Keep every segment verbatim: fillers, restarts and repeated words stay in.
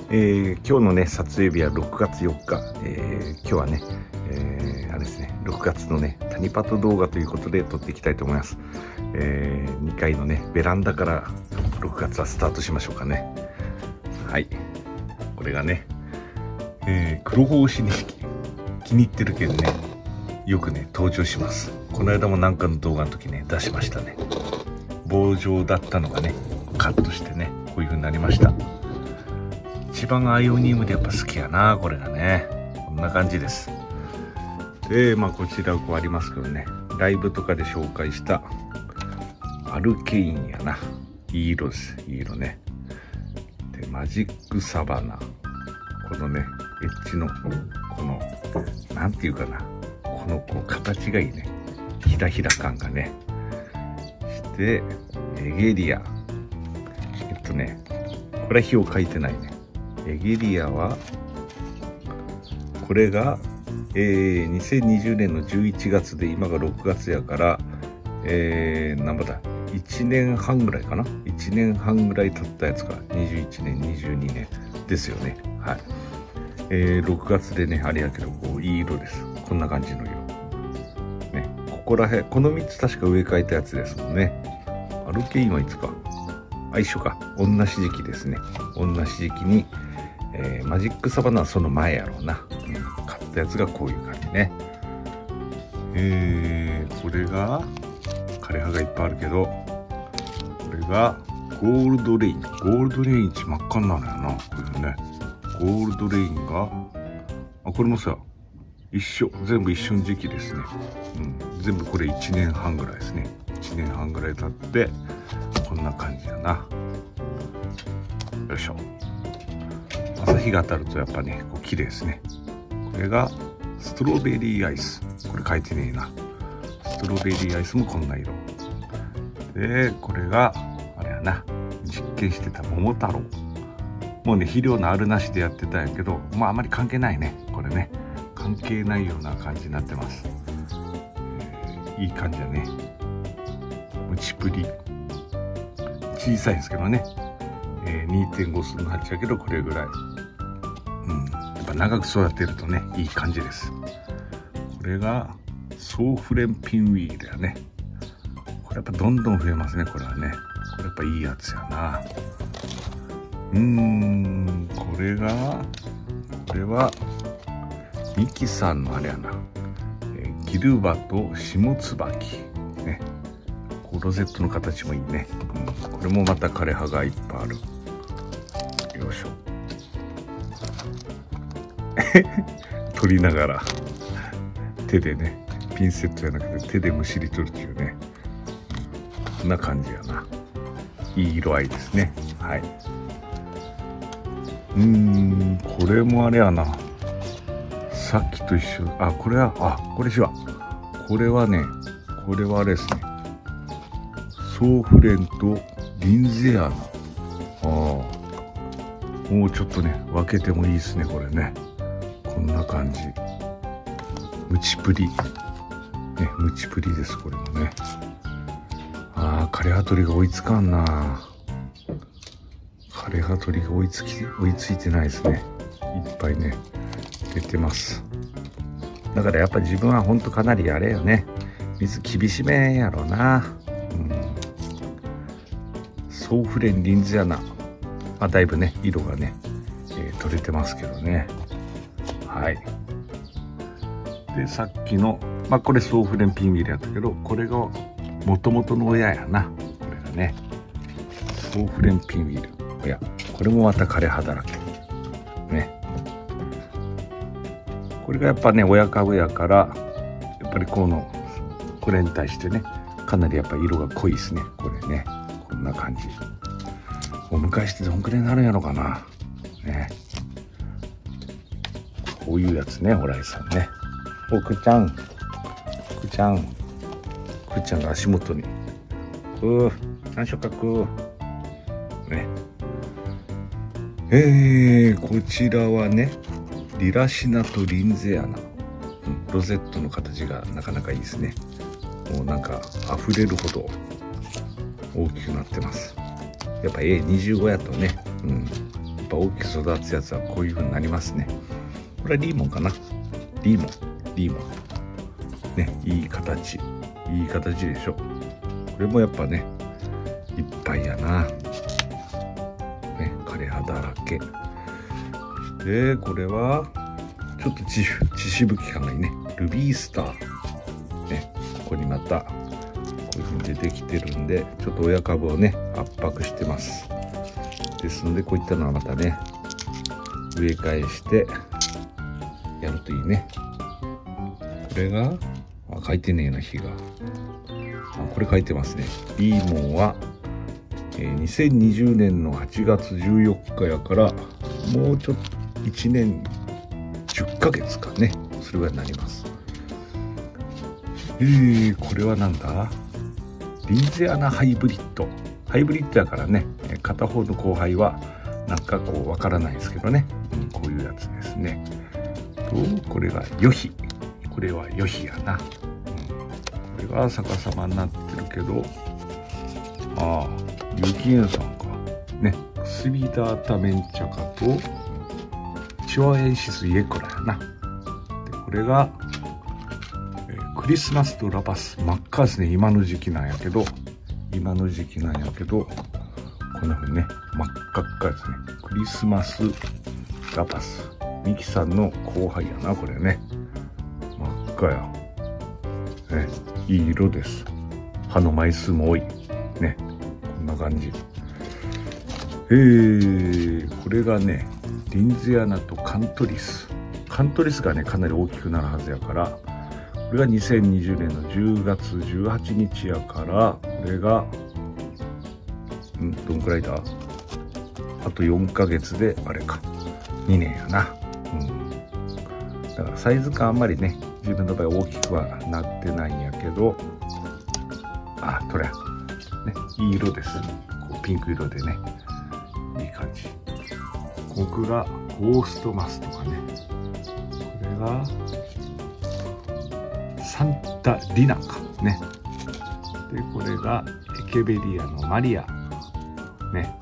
えー、今日のね撮影日はろくがつよっか、えー、今日はね、えー、あれですねろくがつのねタニパト動画ということで撮っていきたいと思います。えー、にかいのねベランダからろくがつはスタートしましょうかね。はい、これがね、えー、黒胞子に気に入ってるけどね、よくね登場します。この間もなんかの動画の時ね出しましたね。棒状だったのがねカットしてねこういう風になりました。一番アイオニウムでやっぱ好きやな、これがね。こんな感じです。でまあこちらこうありますけどね、ライブとかで紹介したアルケインやな。いい色です、いい色ね。でマジックサバナ、このねエッジのこのなんていうかな、このこう形がいいね、ひらひら感がね。してエゲリア、えっとねこれは日を書いてないね。エゲリアはこれが、えー、にせんにじゅうねんのじゅういちがつで今がろくがつやから、えー、何ぼだいちねんはんぐらいかな、いちねんはんぐらい経ったやつか。にじゅういちねんにじゅうにねんですよね。はい、えー、ろくがつでねあれやけどこういい色です。こんな感じの色ね。ここら辺このみっつ確か植え替えたやつですもんね。アルケインはいつか、あ一緒か、同じ時期ですね。同じ時期に、えー、マジックサバナはその前やろうな、うん、買ったやつがこういう感じね。えー、これが枯葉がいっぱいあるけど、これがゴールドレイン。ゴールドレイン一真っ赤になるよな、これね。ゴールドレインがあこれもさ一緒、全部一緒の時期ですね。うん、全部これいちねんはんぐらいですね。いちねんはんぐらい経ってこんな感じやな。よいしょ。朝日が当たるとやっぱねこう綺麗ですね。これがストロベリーアイス、これ書いてねえな。ストロベリーアイスもこんな色で、これがあれやな、実験してた桃太郎。もうね肥料のあるなしでやってたんやけど、まああまり関係ないね、これね。関係ないような感じになってます。えー、いい感じだね。ムチプリ小さいんですけどね、えー、にてんご 数のはちやけどこれぐらい、うん、やっぱ長く育てるとねいい感じです。これがソーフレンピンウィールやね。これやっぱどんどん増えますね、これはね。これやっぱいいやつやな。うーん、これがこれはミキさんのあれやな、えー、ギルバと下椿ね。こうロゼットの形もいいね、うん、これもまた枯葉がいっぱいある。よいしょ取りながら手でね、ピンセットじゃなくて手でむしり取るっていうね、こんな感じやな。いい色合いですね。はい。うーん、これもあれやな、さっきと一緒。あこれはあこれしはこれはね、これはあれですね、ソーフレンとリンゼアナ。ああもうちょっとね分けてもいいですね、これね。こんな感じ。ムチプリね、ムチプリです、これもね。ああ枯葉取りが追いつかんな。枯葉取りが追いつき追いついてないですね。いっぱいね出てます。だからやっぱ自分はほんとかなりあれよね、水厳しめやろうな。うん、ソーフレンリンゼアナ、まあ、だいぶね色がね、えー、取れてますけどね。はい。でさっきのまあこれソーフレンピンウィールやったけど、これが元々の親やな、これがね。ソーフレンピンウィール親、これもまた枯葉だらけね。これがやっぱね親株やから、やっぱりこのこれに対してねかなりやっぱ色が濃いですね、これね。こんな感じ。お迎えしてどんくらいになるんやろかなね。こういうやつね、ホライさんね。おくちゃんくちゃんくちゃんの足元にうー何色角ね。えー、こちらはねリラシナとリンゼアナ、うん、ロゼットの形がなかなかいいですね。もうなんか溢れるほど大きくなってます。やっぱ エーにじゅうご やとね、うん、やっぱ大きく育つやつはこういう風になりますね。これはリーモンかな。リーモンリーモンね、いい形いい形でしょ。これもやっぱねいっぱいやな、ね、枯葉だらけで、これはちょっと血しぶき感がいいね。ルビースターね、ここにまたこういう風に出てきてるんで、ちょっと親株をね圧迫してます。ですのでこういったのはまたね植え替えしてやるといいね。これがあ書いてねえな、日があこれ書いてますね。リーモンは、えー、にせんにじゅうねんのはちがつじゅうよっかやから、もうちょっといちねんじゅっかげつかね、それぐらいになります。えー、これはなんだ、リンゼアナハイブリッド。ハイブリッドやからね、片方の交配はなんかこうわからないですけどね、うん、こういうやつですね。とこれがヨヒ、これはヨヒやな、うん、これが逆さまになってるけど、ああユキエンさんかね。クスビダータメンチャカとチワエンシスイエクラやな。でこれが、えー、クリスマスとラパス。真っ赤ですね。今の時期なんやけど今の時期なんやけどこんな風にね真っ赤っかですね。クリスマスラパス、ミキさんの後輩やなこれね。真っ赤や、ね、いい色です。葉の枚数も多いね。こんな感じ。えー、これがねリンゼアナとカントリス。カントリスがねかなり大きくなるはずやから、これがにせんにじゅうねんのじゅうがつじゅうはちにちやから、これがんどんくらいだ、あとよんかげつであれかにねんやな、うん、だからサイズ感あんまりね自分の場合大きくはなってないんやけど、あこれねいい色です。こうピンク色でねいい感じ。僕がゴーストマスとかね、これがサンタリナかね。でこれがエケベリアのマリアね。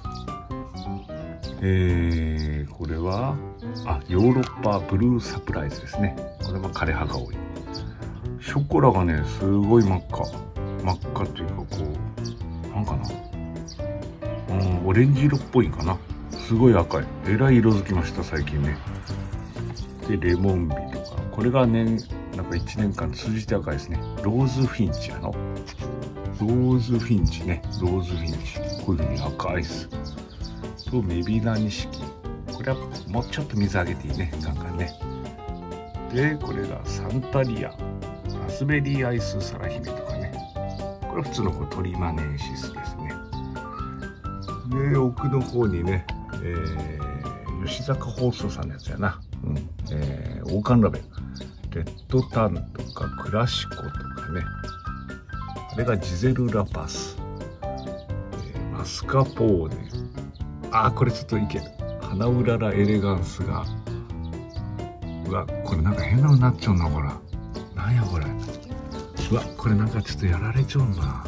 えー、これはあヨーロッパブルーサプライズですね。これは枯葉が多い。ショコラがねすごい真っ赤真っ赤というか、こうなんかな、うん、オレンジ色っぽいんかな。すごい赤い。えらい色づきました最近ね。でレモンビとか、これがねなんかいちねんかん通じて赤いですね。ローズフィンチやの。ローズフィンチね。ローズフィンチ。こういう風に赤いっす。とメビナニシキ。これはもうちょっと水あげていいね。ガンガンね。でこれがサンタリア。ラスベリーアイスサラヒメとかね。これは普通のこうトリマネンシスですね。で奥の方にね、えー、吉坂放送さんのやつやな。うん、えー、オーカンラベル。レッドタンとかクラシコとかね。これがジゼルラパス、えー、マスカポーネ。あーこれちょっといける。花うららエレガンスが、うわこれなんか変なのになっちゃうな。ほらなんやこれ。うわこれなんかちょっとやられちゃうな。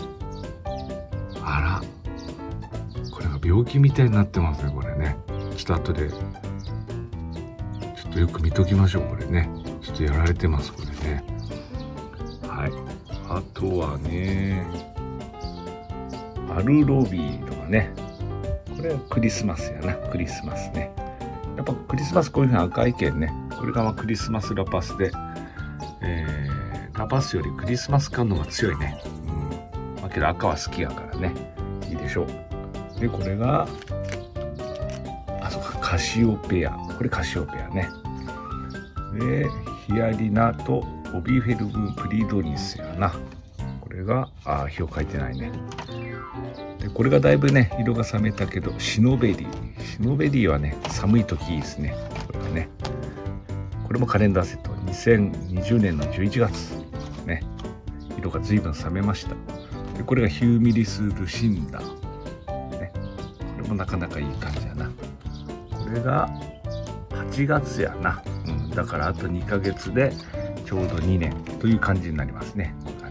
あらこれが病気みたいになってますねこれね。ちょっと後でちょっとよく見ときましょうこれね。ちょっとやられてますこれね。はい。あとはねアルロビーとかね。これはクリスマスやな。クリスマスね。やっぱクリスマスこういうふうに赤い剣ね。これがまあクリスマスラパスで、えー、ラパスよりクリスマス感の方が強いね。うん。だけど赤は好きやからね。いいでしょう。でこれがあそうかカシオペア。これカシオペアね。でヒアリナとオビフェルブプリドニスやな。これがあ表書いてないね。でこれがだいぶね色が冷めたけどシノベリー。シノベリーはね寒い時いいですね。これはね。これもカレンダーセットにせんにじゅうねんのじゅういちがつね。色が随分冷めました。でこれがヒューミリスルシンダー、ね、これもなかなかいい感じやな。これがはちがつやな。うん、だからあとにかげつでちょうどにねんという感じになりますね。こういう感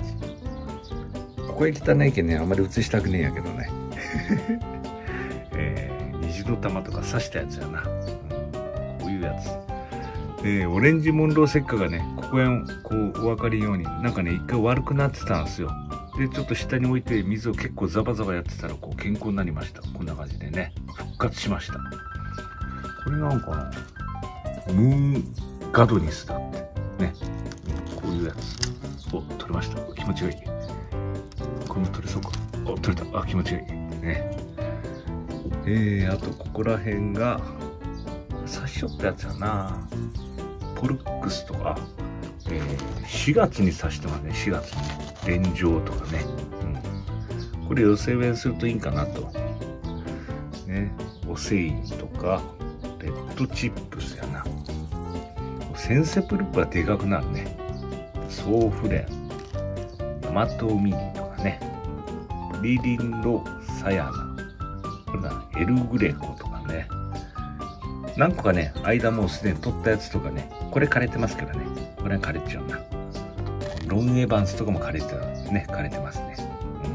じ。ここへ汚いけんねあんまり映したくねえんやけどね、えー、にじゅっの玉とか刺したやつやな、うん、こういうやつで、オレンジモンロー石化がね、ここへこうお分かりようになんかね一回悪くなってたんですよ。でちょっと下に置いて水を結構ザバザバやってたらこう健康になりました。こんな感じでね復活しました。これなんかな、ムーンガドニスだってね、こういうやつお取れました。気持ちがいい。これも取れそうか。お取れた。あ、気持ちがいいね。えー、あとここら辺が刺しちゃったやつやな。ポルックスとか、えー、しがつに刺してますね。しがつに連城とかね、うん、これ寄せ植えするといいんかなとね。オセインとかレッドチップスやな。センセプルップはでかくなるね。ソーフレン、ヤマトミニとかね、プリリンロサヤナ、これだエルグレコとかね、何個かね間もうすでに取ったやつとかね、これ枯れてますからね、これは枯れちゃうな。ロンエバンスとかも枯れてるね、枯れてますね。うん、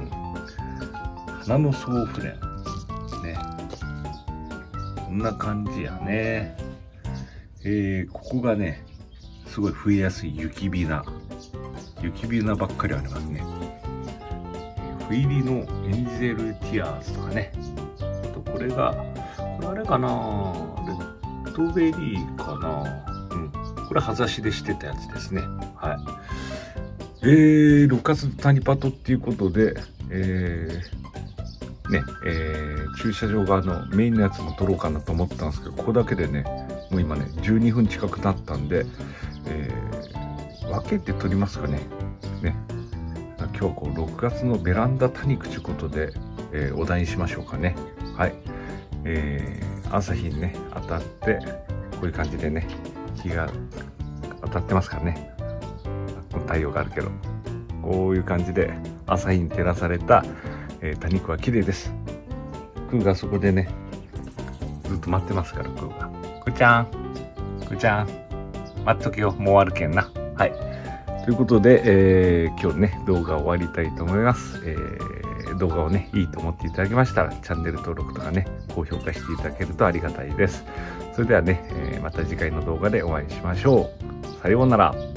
花のソーフレンね、こんな感じやね。えー、ここがねすごい増えやすい雪びな、雪びなばっかりありますね。ふ入りのエンゼルティアーズとかね、あとこれがこれあれかな、レッドベリーかな、うん、これ葉ざしでしてたやつですね。はい。えー、ろくがつのタニパトっていうことで、えー、ね、えー、駐車場側のメインのやつも撮ろうかなと思ったんですけど、ここだけでねもう今ねじゅうにふん近くなったんで、えー、分けて撮りますかね。ね、今日はこうろくがつのベランダ多肉ということで、えー、お題にしましょうかね。はい、えー、朝日にね当たってこういう感じでね日が当たってますからね、太陽があるけどこういう感じで朝日に照らされた、えー、多肉は綺麗です。クーがそこでねずっと待ってますから、クーが。くーちゃん、くーちゃん、待っとけよ、もう終わるけんな。はい。ということで、えー、今日ね、動画終わりたいと思います。えー、動画をね、いいと思っていただけましたら、チャンネル登録とかね、高評価していただけるとありがたいです。それではね、えー、また次回の動画でお会いしましょう。さようなら。